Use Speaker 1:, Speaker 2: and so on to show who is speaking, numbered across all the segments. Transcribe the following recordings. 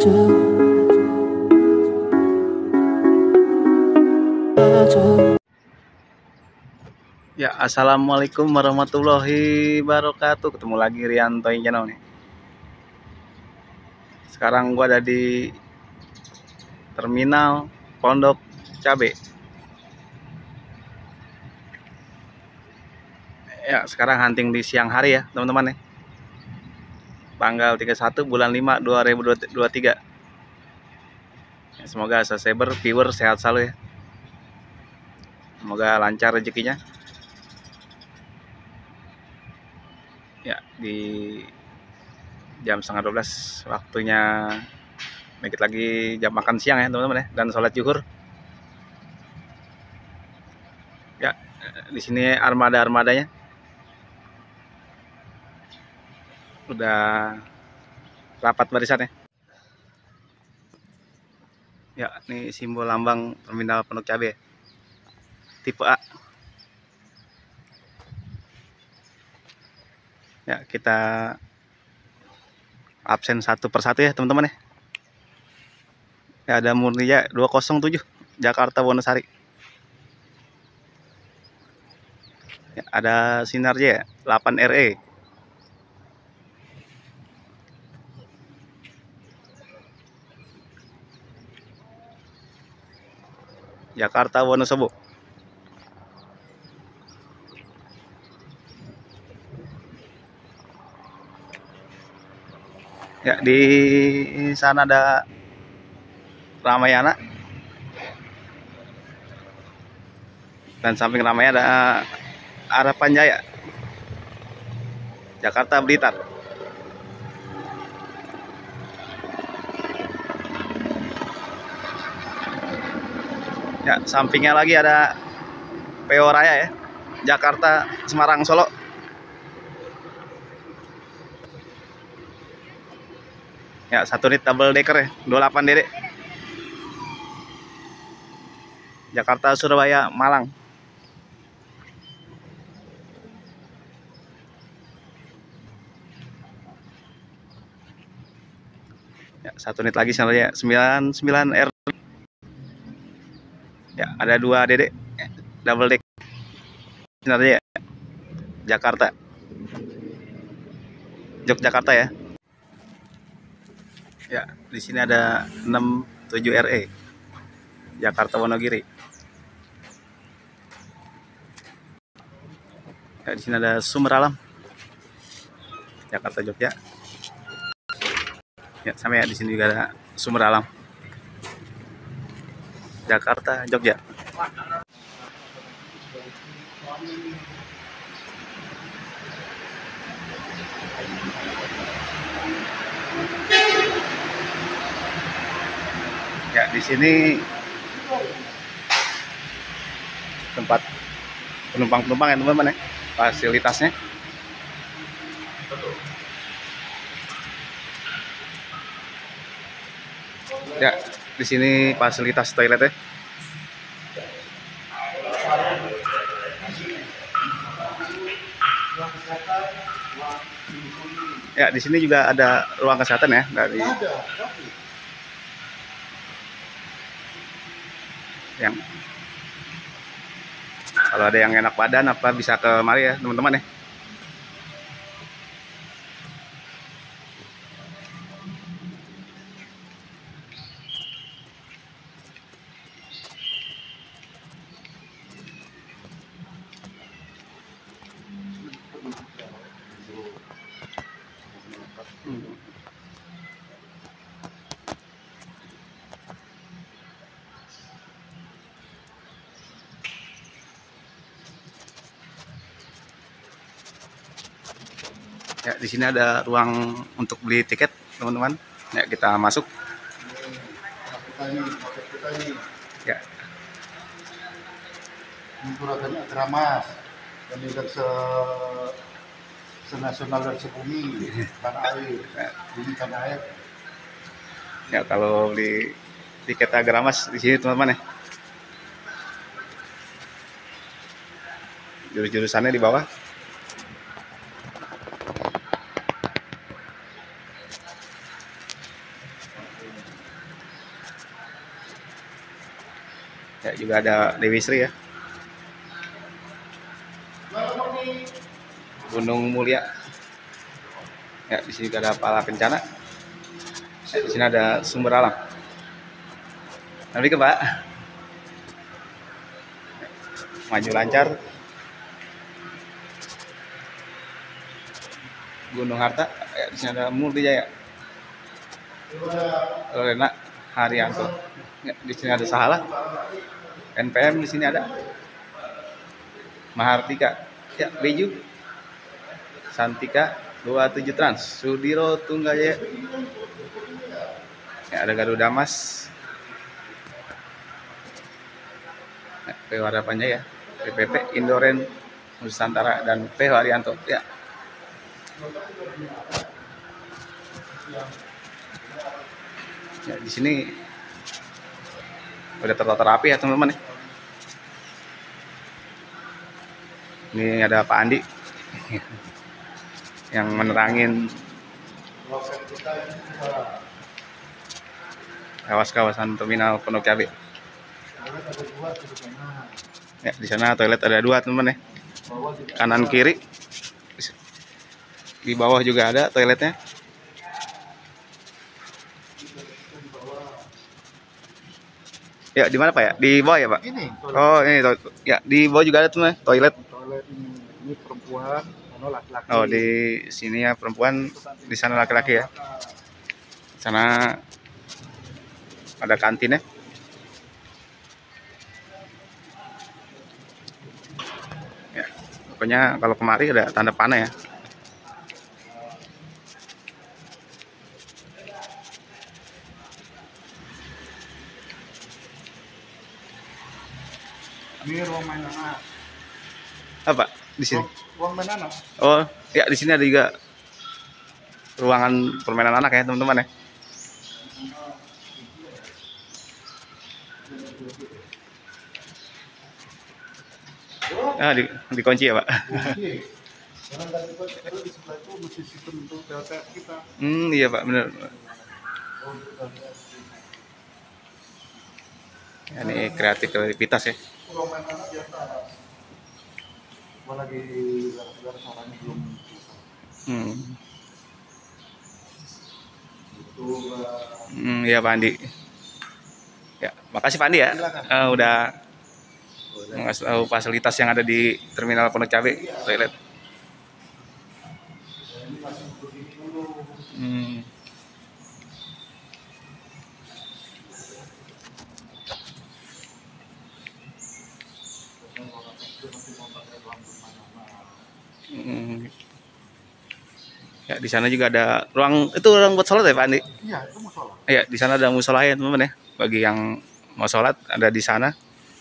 Speaker 1: Ya, assalamualaikum warahmatullahi wabarakatuh. Ketemu lagi Rianto Channel nih. Sekarang gua ada di terminal Pondok Cabe. Ya, sekarang hunting di siang hari ya, teman-teman ya. Tanggal 31 bulan 5 2023. Ya, semoga subscriber, viewer sehat selalu ya. Semoga lancar rezekinya. Ya, di jam setengah 12 waktunya dikit lagi jam makan siang ya teman-teman ya, dan sholat zuhur. Ya, di sini armadanya udah rapat barisannya. Ya, ini simbol lambang terminal Pondok Cabe tipe A. Ya, kita absen satu persatu ya teman-teman ya. Ya, ada Murnia 207 Jakarta Wonosari. Ya, ada Sinarja 8 RE. Jakarta Wonosobo. Ya, di sana ada Ramayana. Dan samping Ramayana ada Harapan Jaya. Jakarta Blitar. Ya, sampingnya lagi ada PO Raya ya. Jakarta Semarang Solo. Ya, satu unit double decker ya, 28 DD. Jakarta Surabaya Malang. Ya, satu unit lagi sebenarnya 99R. Ya, ada 2 DD double deck sebenarnya ya. Jakarta Yogyakarta ya. Ya, di sini ada 67 RE Jakarta Wonogiri. Ya, di sini ada Sumber Alam Jakarta Jogja. Ya, sama ya, di sini juga ada Sumber Alam Jakarta Jogja. Ya, di sini tempat penumpang ya teman-teman ya, fasilitasnya. Ya, di sini fasilitas toiletnya. Ya, di sini juga ada ruang kesehatan ya dari yang kalau ada yang enak badan apa bisa ke mari ya teman-teman ya. Ya, di sini ada ruang untuk beli tiket teman-teman. Ya, kita masuk. Ya.
Speaker 2: Mengkuratannya keramas dan juga senasional dan sebumi tanah air, ini tanah air.
Speaker 1: Ya, kalau beli tiket Agramas di sini teman-teman ya. Jurus-jurusannya di bawah. Ya, juga ada Dewi Sri ya. Gunung Mulia. Ya, di sini juga ada Pala Kencana. Ya, di sini ada Sumber Alam. Nanti ke Pak. Maju lancar. Gunung Harta. Ya, di sini ada Multi Jaya. Lorena Haryanto. Ya, di sini ada Sahala. NPM di sini ada. Mahartika. Ya, Beju. Santika 27 Trans. Sudiro Tunggajaya. Ya, ada Garuda Mas. Ya, PW Harapanjaya. PPP Indoren Nusantara dan PW Haryanto. Ya. Ya, di sini udah tertata rapi ya teman-teman ya. Ini ada Pak Andi yang menerangin kawasan terminal Pondok Cabe. Ya, di sana toilet ada 2 teman-teman ya. Kanan kiri. Di bawah juga ada toiletnya. Ya, di mana Pak ya? Di bawah ya Pak?
Speaker 2: Ini.
Speaker 1: Oh, ini ya, di bawah juga ada tuh toilet.
Speaker 2: Toilet ini perempuan, mana laki-laki.
Speaker 1: Oh, di sini ya perempuan, di sana laki-laki ya. Sana ada kantin ya. Ya, pokoknya kalau kemari ada tanda panah ya.
Speaker 2: Ini ruang main anak.
Speaker 1: Apa? Di sini.
Speaker 2: Ruang main anak.
Speaker 1: Oh, ya di sini ada juga ruangan permainan anak ya, teman-teman ya. Ah, dikunci ya, Pak.
Speaker 2: Karena di sebelah itu mesti sistem untuk PLTS kita.
Speaker 1: Iya, Pak, benar. Ya, ini kreativitas ya.
Speaker 2: Ruang main anak di atas. Gua lagi gara-gara saranya belum selesai. Itu
Speaker 1: Iya Pak Andi. Ya, makasih Pak Andi ya. Udah ngasih tahu fasilitas yang ada di terminal Pondok Cabe toilet.
Speaker 2: ini masih begini dulu.
Speaker 1: Ya, di sana juga ada ruang buat sholat ya Pak Andi.
Speaker 2: Iya, itu musola.
Speaker 1: Ya, di sana ada musola ya teman-teman ya. Bagi yang mau sholat ada di sana.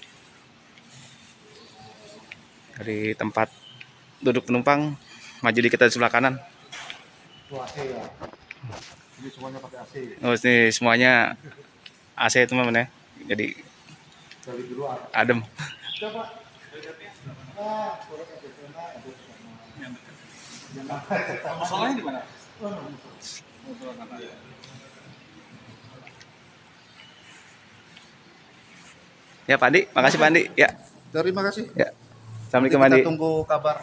Speaker 1: Dari tempat duduk penumpang maju dikit di sebelah kanan.
Speaker 2: Itu AC ya. Ini semuanya pakai AC.
Speaker 1: Oh, ini semuanya AC teman-teman ya. Jadi
Speaker 2: Dari dulu
Speaker 1: adem.
Speaker 2: Coba.
Speaker 1: Musolanya di mana? Ya Pak Andi, makasih Pak Andi. Ya.
Speaker 2: Terima kasih.
Speaker 1: Ya. Assalamualaikum Pak Andi.
Speaker 2: Kita tunggu kabar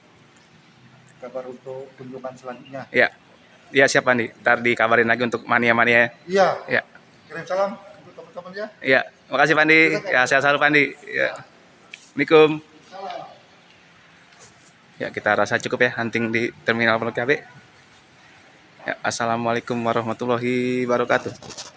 Speaker 2: untuk kunjungan selanjutnya.
Speaker 1: Ya. Ya siap Pak Andi. Ntar dikabarin lagi untuk mania-mania.
Speaker 2: Iya.
Speaker 1: Ya.
Speaker 2: Kirim salam untuk teman-teman ya.
Speaker 1: Ya. Makasih Pak Andi. Ya, sehat selalu Pak Andi. Ya. Assalamualaikum. Ya, kita rasa cukup ya hunting di terminal Pondok Cabe. Ya, assalamualaikum warahmatullahi wabarakatuh.